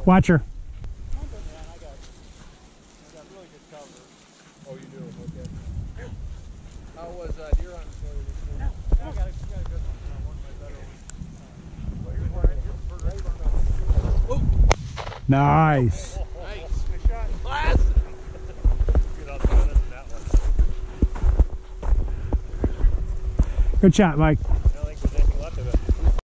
Watch her. Oh, you do? Okay. How was deer hunting for you this morning? I got a good one. One of my better ones. Nice. Nice. Good shot. Blast! Good shot, Mike.